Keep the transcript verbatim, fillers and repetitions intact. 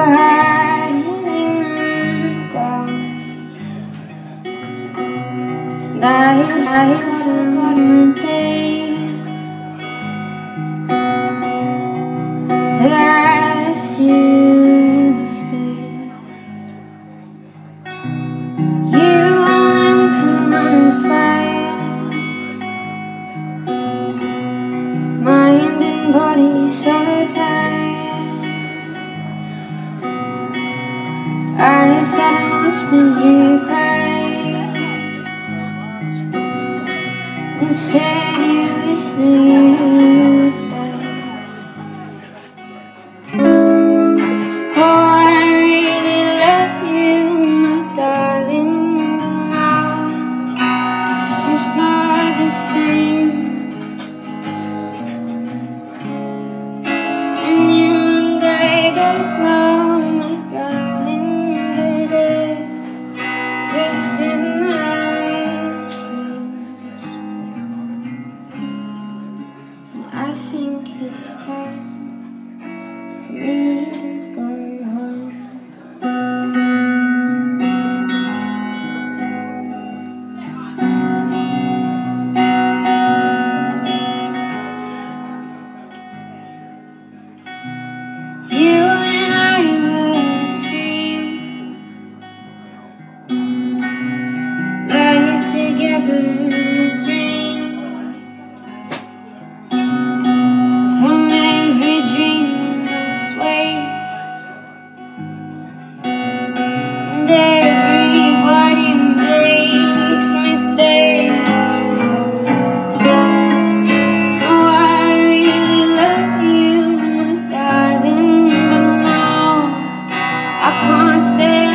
hiding in the ground. That is what the day that I left you to stay. You are limp and uninspired, mind and body so tired. I sat and watched as you cried and said you wish that you'd died. Oh, I really love you, my darling, but now it's just not the same. And you and I both know, my darling, that everything has changed. And I think it's time for me to go home. You and I were a team, life together, a dream. From every dream we must wake, and everybody makes mistakes. Oh, I really love you, my darling, but now I can't stay